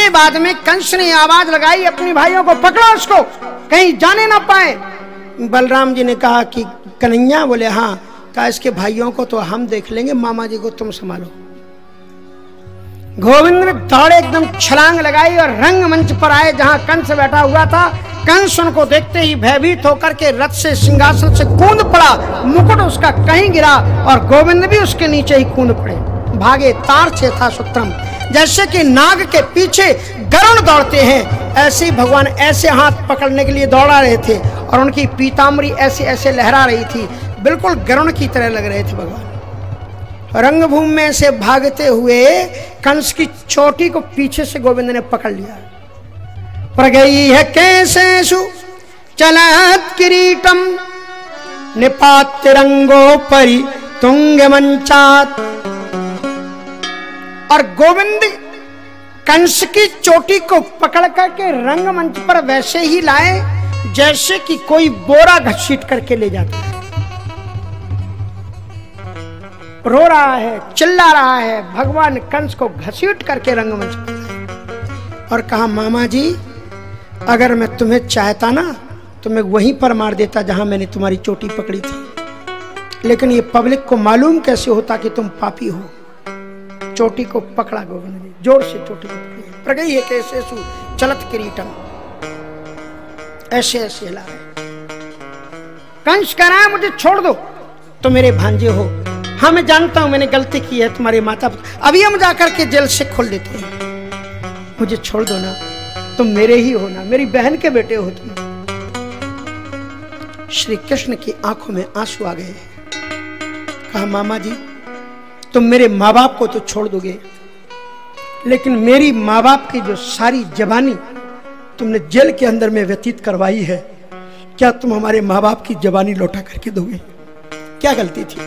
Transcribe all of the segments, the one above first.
इसके बाद में कंस ने आवाज लगाई अपने भाइयों को, पकड़ो उसको, कहीं जाने ना पाए। बलराम जी ने कहा कि कन्हैया, बोले हाँ। कहा इसके भाइयों को तो हम देख लेंगे, मामा जी को तुम संभालो। गोविंद ने दौड़े, एकदम छलांग लगाई और रंगमंच पर आए जहां कंस बैठा हुआ था। कंस उनको देखते ही भयभीत होकर के रथ से, सिंहासन से कूद पड़ा, मुकुट उसका कहीं गिरा और गोविंद भी उसके नीचे ही कूद पड़े। भागे तार छे था सूत्रम, जैसे कि नाग के पीछे गरुड़ दौड़ते हैं, ऐसे ही भगवान ऐसे हाथ पकड़ने के लिए दौड़ा रहे थे और उनकी पीताम्बरी ऐसे ऐसे लहरा रही थी, बिल्कुल गरुड़ की तरह लग रहे थे भगवान। रंगभूमि में से भागते हुए कंस की चोटी को पीछे से गोविंद ने पकड़ लिया। प्रगई है कैसे सु चलत किरीटम निपात रंगो परि तुंग मंचात। और गोविंद कंस की चोटी को पकड़ करके रंगमंच पर वैसे ही लाए जैसे कि कोई बोरा घसीट करके ले जाता है। रो रहा है, चिल्ला रहा है, भगवान कंस को घसीट करके रंगमंच पर और कहा, मामा जी अगर मैं तुम्हें चाहता ना तो मैं वहीं पर मार देता जहां मैंने तुम्हारी चोटी पकड़ी थी, लेकिन ये पब्लिक को मालूम कैसे होता कि तुम पापी हो। चोटी को पकड़ा गोविंद ने, जोर से चोटी को पकड़ी। प्रगई है कैसे सु चलत किरीटम, ऐसे ऐसे हिला रहे। कंस कह रहा है मुझे छोड़ दो, तो मेरे भांजे हो। हाँ मैं जानता हूं मैंने गलती की है, तुम्हारे माता पिता अभी हम जाकर के जेल से खोल देते हैं, मुझे छोड़ दो ना, तुम मेरे ही हो ना, मेरी बहन के बेटे हो तुम। श्री कृष्ण की आंखों में आंसू आ गए। कहा, मामा जी तुम मेरे माँ बाप को तो छोड़ दोगे, लेकिन मेरी माँ बाप की जो सारी जवानी तुमने जेल के अंदर में व्यतीत करवाई है, क्या तुम हमारे माँ बाप की जवानी लौटा करके दोगे? क्या गलती थी?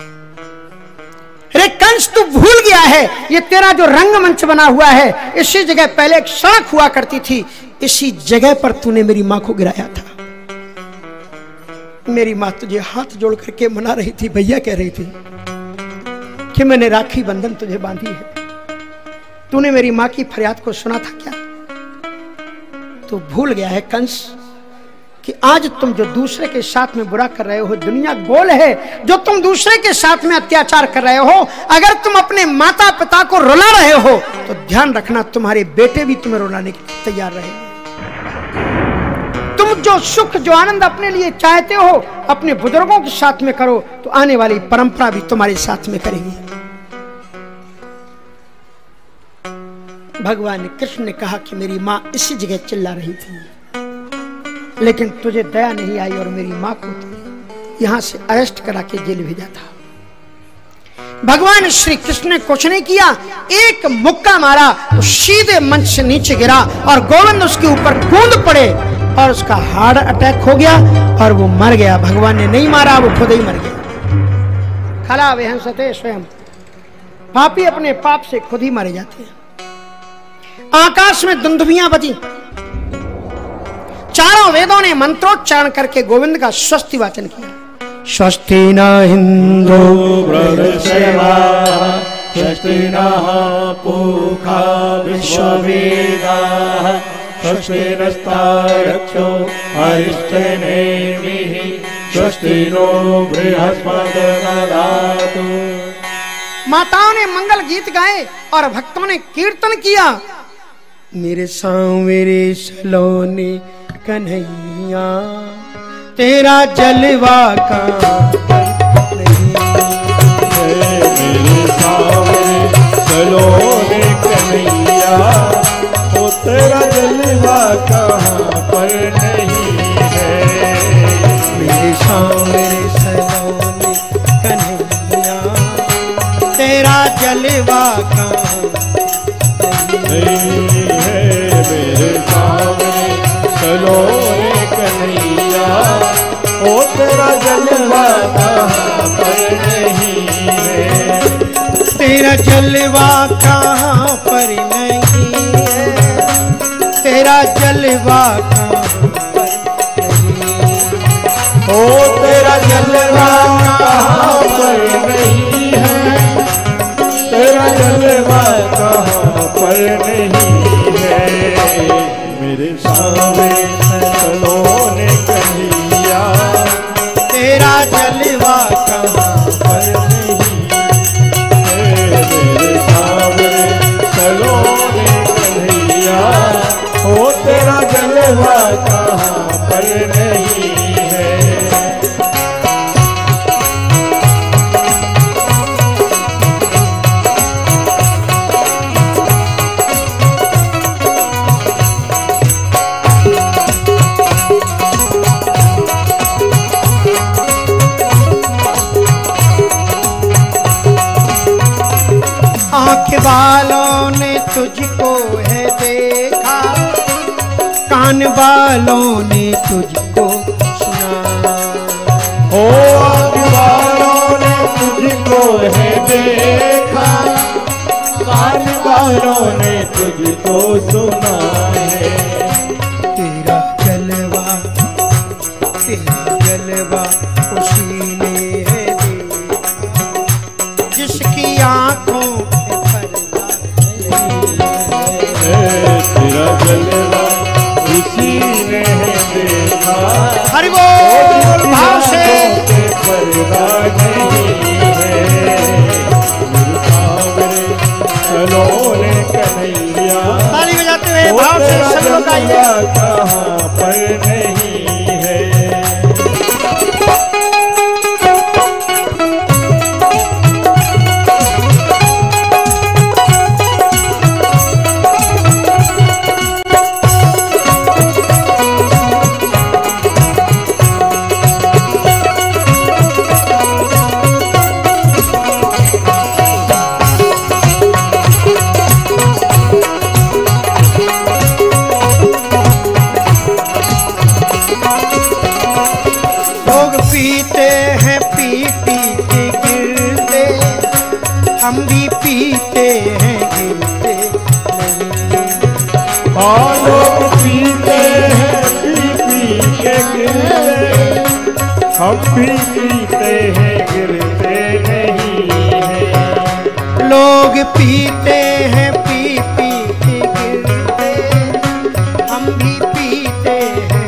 अरे कंस तू भूल गया है, ये तेरा जो रंगमंच बना हुआ है, इसी जगह पहले एक सड़क हुआ करती थी, इसी जगह पर तूने मेरी माँ को गिराया था। मेरी माँ तुझे हाथ जोड़ करके मना रही थी, भैया कह रही थी कि मैंने राखी बंधन तुझे बांधी है। तूने मेरी माँ की फरियाद को सुना था क्या? तू भूल गया है कंस कि आज तुम जो दूसरे के साथ में बुरा कर रहे हो, दुनिया गोल है, जो तुम दूसरे के साथ में अत्याचार कर रहे हो, अगर तुम अपने माता पिता को रुला रहे हो तो ध्यान रखना तुम्हारे बेटे भी तुम्हें रुलाने के लिए तैयार रहेंगे। तुम जो सुख जो आनंद अपने लिए चाहते हो अपने बुजुर्गों के साथ में करो, तो आने वाली परंपरा भी तुम्हारे साथ में करेगी। भगवान कृष्ण ने कहा कि मेरी माँ इसी जगह चिल्ला रही थी, लेकिन तुझे दया नहीं आई और मेरी माँ को यहां से अरेस्ट करा के जेल भेजा था। भगवान श्री कृष्ण ने कुछ नहीं किया, एक मुक्का मारा तो सीधे मंच से नीचे गिरा और गोविंद उसके ऊपर कूद पड़े और उसका हार्ट अटैक हो गया और वो मर गया। भगवान ने नहीं मारा, वो खुद ही मर गया। खला विहंसते स्वयं, पापी अपने पाप से खुद ही मारे जाते हैं। आकाश में दुंदुभियां बजी, चारों वेदों ने मंत्रोच्चारण करके गोविंद का स्वस्ति वाचन किया। स्वस्ति न इंद्रो वृषभाः, स्वस्ति नः पूषा विश्ववेदाः, स्वस्ति नस्तार्क्ष्यो अरिष्टनेमिः, स्वस्ति नो बृहस्पतिर्दधातु। माताओं ने मंगल गीत गाए और भक्तों ने कीर्तन किया। मेरे सांवरे सलोने कन्हैया, तेरा जलवा का नहीं। मेरे सांवरे सलोने कन्हैया, ओ तेरा जलवा कहाँ पर नहीं है। मेरे सांवरे सलोने कन्हैया, तेरा जलवा कहाँ नहीं है। मेरे सांवरे सलोने कन्हैया, ओ तेरा जलवा कहाँ पर नहीं है। तेरा जलवा कहाँ पर नहीं है, तेरा जलवा कहाँ पर नहीं है। ओ तेरा जलवा कहाँ पर नहीं है, तेरा जलवा कहाँ पर नहीं है। सावरे सलोने कन्हैया, तेरा जलवा कहाँ पर नहीं है। मेरे सावरे सलोने कन्हैया, ओ तेरा जलवा कहाँ पर नहीं है। आँख वालों ने तुझको है देखा, कान वालों ने तुझको सुना। ओ आँख वालों ने तुझको है देखा, कान वालों ने तुझको सुना है। तेरा जलवा उसी ने है देखा, जिसकी आँखों पे पर्दा है। तेरा जलवा उसी ने है देखा, हरि बोल भाव से पर्दा नहीं है। सावरे सलोने कन्हैया, ताली बजाते हुए भाव से सब लोग आइए। कहाँ पर नहीं है। पीते हैं पी पी के गिरते, हम भी पीते हैं गिरते और लोग पीते हैं पी पी के गिरते, हम भी पीते हैं गिरते नहीं है। लोग पीते हैं पी पी के गिरते, हम भी पीते हैं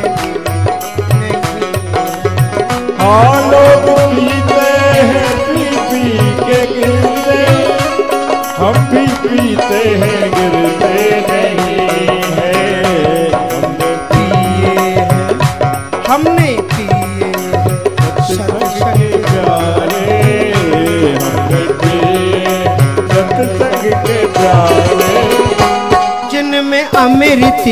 हाँ लोग पीते हैं पी पी के गिरते, हम भी पीते हैं गिरते नहीं है। हमने पिए सत्संग के प्यारे, हमने पिए सत्संग के प्यारे, जिनमें अमृति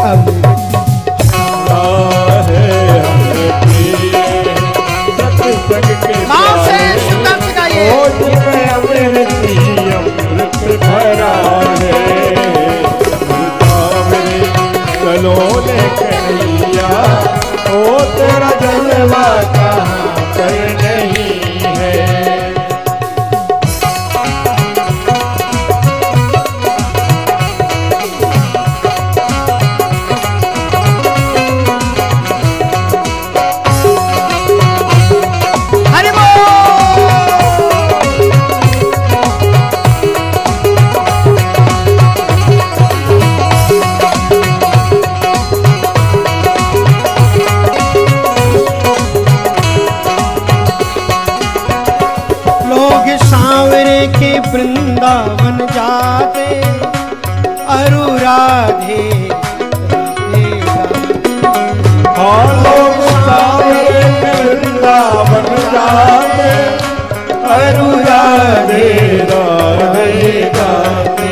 अमृत भरा है। सलोने कन्हैया, ओ तेरा जलवा कहाँ पर नहीं है। के वृंदावन जाते, अरु राधे लोग सावरे वृंदावन जाते, अरु राधे राधे गाते।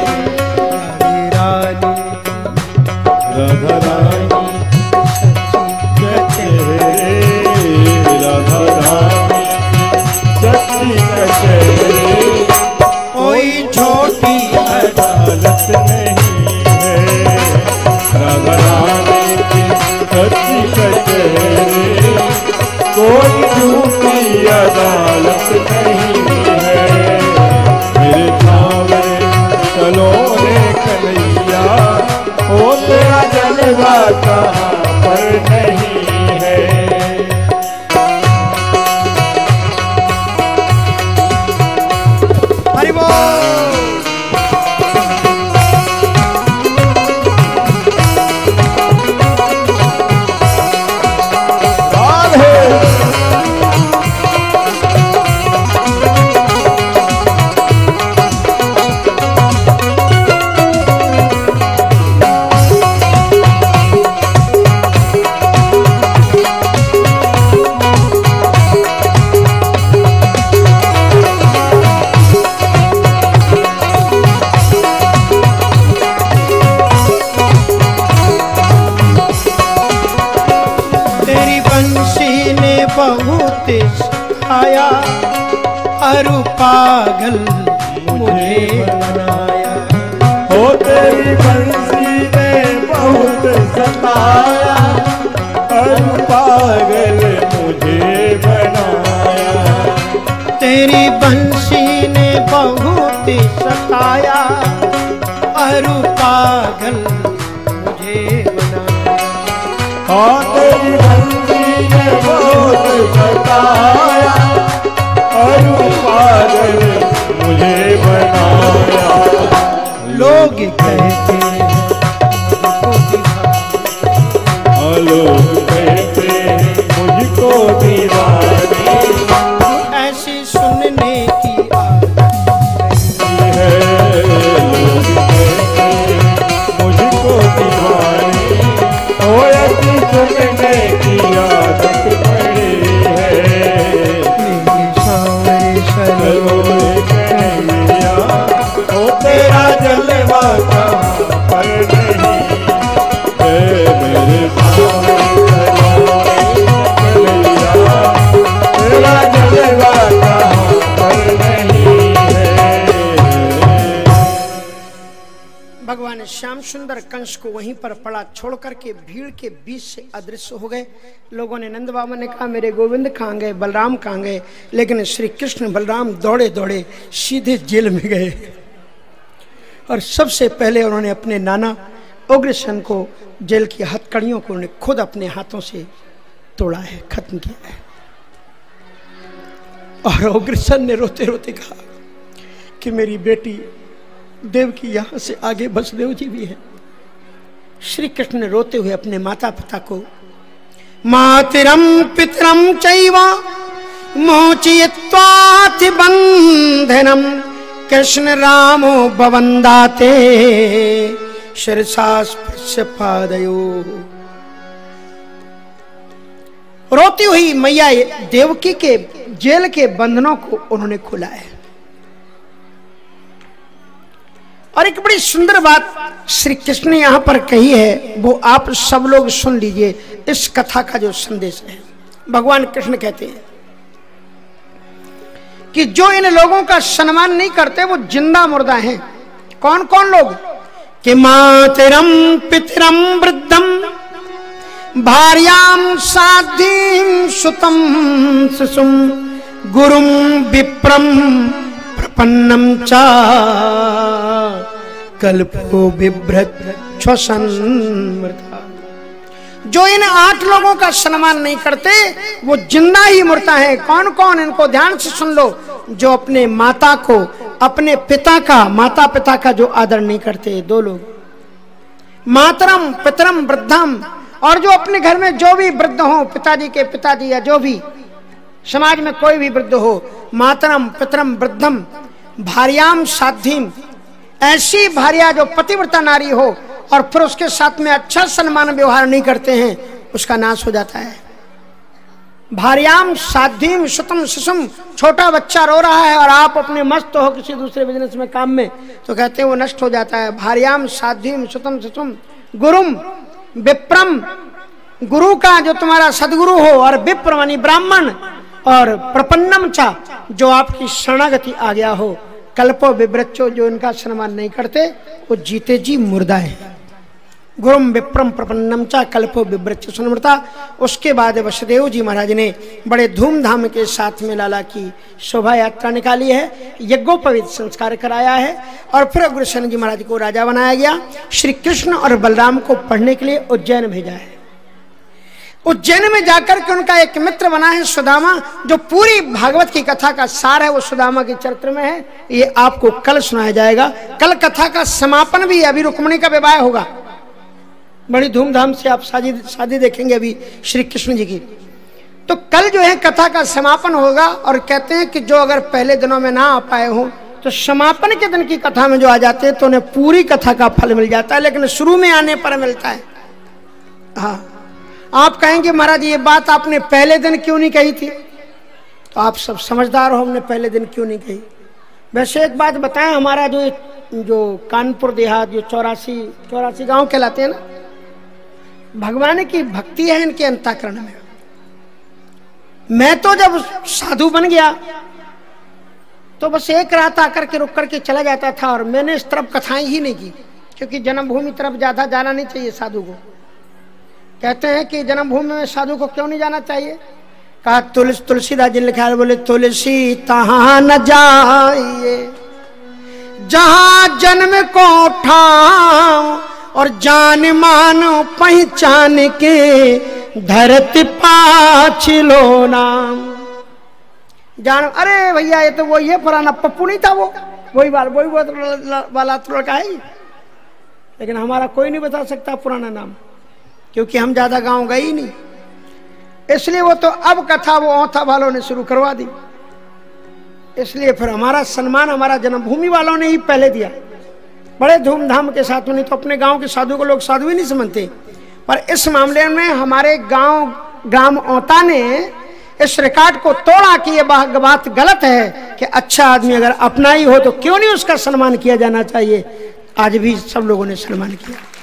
राधा रानी राधा रानी सच्ची कचहरी, कोई छोटी अदालत नहीं है। राधा रानी की सच्ची कचहरी, कोई झूठी अदालत नहीं है। मेरे सावरे सलोने कन्हैया, ओ तेरा जलवा कहाँ पर नहीं है। हरि बोल। बहुत आया अरु पागल मुझे बनाया। हो तेरी बंसी ने बहुत सताया, अरु पागल मुझे बनाया। तेरी बंसी ने बहुत सताया अरु पागल मुझे बनाया। हाँ तेरी बंसी ने बहुत सताया, अरु पागल मुझे बनाया। लोग कहते लोग कहते मुझको दीवानी, ऐसी सुनने की है। लोग कहते मुझको दीवानी, ओ ऐसी सुनने की आदत पड़ी है। मेरे सावरे सरोवर कन्हैया, ओ तेरा जलवा कहाँ पर नहीं है। मेरे सावरे कन्हैया, तेरा जलवा कहाँ पर नहीं है। भगवान श्याम सुंदर कंस को वहीं पर पड़ा छोड़ करके भीड़ के बीच से अदृश्य हो गए। लोगों ने नंद बाबा ने कहा मेरे गोविंद कहाँ गए, बलराम कहाँ गए? लेकिन श्री कृष्ण बलराम दौड़े दौड़े सीधे जेल में गए और सबसे पहले उन्होंने अपने नाना उग्रसेन को, जेल की हथकड़ियों को उन्होंने खुद अपने हाथों से तोड़ा है, खत्म किया है। और उग्रसेन ने रोते रोते कहा कि मेरी बेटी देवकी यहां से आगे वसुदेव जी भी है। श्री कृष्ण ने रोते हुए अपने माता पिता को मातरम पितरम चैव मोचयित्वाति बंधनम कृष्ण रामो भवन्दाते शिरसा स्पृश्य पादयो। रोती हुई मैया देवकी के जेल के बंधनों को उन्होंने खोला है। और एक बड़ी सुंदर बात श्री कृष्ण ने यहां पर कही है, वो आप सब लोग सुन लीजिए। इस कथा का जो संदेश है, भगवान कृष्ण कहते हैं कि जो इन लोगों का सम्मान नहीं करते वो जिंदा मुर्दा हैं। कौन कौन लोग? कि मातरम पितरम वृद्धम भार्याम साध्यम सुतम शिशुम गुरुम विप्रम प्रपन्नम चा कल्पो बिभ्रत श्वसनमृता। जो इन 8 लोगों का सम्मान नहीं करते वो जिंदा ही मरता है। कौन कौन? इनको ध्यान से सुन लो। जो अपने माता को, अपने पिता का, माता पिता का जो आदर नहीं करते, 2 लोग, मातरम पितरम वृद्धम, और जो अपने घर में जो भी वृद्ध हो, पिताजी के पिताजी या जो भी समाज में कोई भी वृद्ध हो, मातरम पितरम वृद्धम भार्याम साध्यम, ऐसी भार्या जो पतिव्रता नारी हो और फिर उसके साथ में अच्छा सम्मान व्यवहार नहीं करते हैं, उसका नाश हो जाता है। भार्याम साध्यम सुतम शिशुम, छोटा बच्चा रो रहा है और आप अपने मस्त हो किसी दूसरे बिजनेस में, काम में, तो कहते हैं वो नष्ट हो जाता है। भार्याम साध्यम सुतम शिशुम गुरुम विप्रम, गुरु का जो तुम्हारा सदगुरु हो, और विप्र मानी ब्राह्मण, और प्रपन्नम चा, जो आपकी शरणागति आ गया हो, कल्पो विभ्रचो, जो इनका सम्मान नहीं करते वो जीते जी मुर्दा है। गुरुम विप्रम प्रपन्नम चा कल्पो विभ्रचो सुनमृता। उसके बाद वसुदेव जी महाराज ने बड़े धूमधाम के साथ में लाला की शोभा यात्रा निकाली है, यज्ञोपवीत संस्कार कराया है, और फिर उग्रसेन जी महाराज को राजा बनाया गया। श्री कृष्ण और बलराम को पढ़ने के लिए उज्जैन भेजा है। उज्जैन में जाकर के उनका एक मित्र बना है सुदामा, जो पूरी भागवत की कथा का सार है वो सुदामा के चरित्र में है। ये आपको कल सुनाया जाएगा। कल कथा का समापन भी है, अभी रुक्मिणी का विवाह होगा, बड़ी धूमधाम से आप शादी देखेंगे अभी श्री कृष्ण जी की। तो कल जो है कथा का समापन होगा, और कहते हैं कि जो अगर पहले दिनों में ना आ पाए हो तो समापन के दिन की कथा में जो आ जाते हैं तो उन्हें पूरी कथा का फल मिल जाता है, लेकिन शुरू में आने पर मिलता है। हाँ, आप कहेंगे महाराज ये बात आपने पहले दिन क्यों नहीं कही थी? तो आप सब समझदार हो, हमने पहले दिन क्यों नहीं कही। वैसे एक बात बताएं, हमारा जो कानपुर देहात, जो 84 गांव कहलाते हैं ना, भगवान की भक्ति है इनके अंतःकरण में। मैं तो जब साधु बन गया तो बस एक रात आकर के रुक करके चला जाता था, और मैंने इस तरफ कथाएं ही नहीं की, क्योंकि जन्मभूमि तरफ ज्यादा जाना नहीं चाहिए साधु को। कहते हैं कि जन्मभूमि में साधु को क्यों नहीं जाना चाहिए? कहा तुलसीदास जी लिखा है, बोले तुलसी तहां न जाइए जहां जन्म को ठाओ, और जान मानो पहचान के धरती पाछ लो नाम। जान, अरे भैया ये तो वही है, पुराना पप्पू नहीं था वो, वही वाला तो लड़का है, लेकिन हमारा कोई नहीं बता सकता पुराना नाम, क्योंकि हम ज्यादा गांव गए ही नहीं। इसलिए वो तो अब कथा वो औथा वालों ने शुरू करवा दी, इसलिए फिर हमारा सम्मान हमारा जन्मभूमि वालों ने ही पहले दिया, बड़े धूमधाम के साथ। नहीं तो अपने गांव के साधु को लोग साधु ही नहीं समझते, पर इस मामले में हमारे गांव ग्राम औता ने इस रिकॉर्ड को तोड़ा कि ये बात गलत है कि अच्छा आदमी अगर अपना ही हो तो क्यों नहीं उसका सम्मान किया जाना चाहिए। आज भी सब लोगों ने सम्मान किया।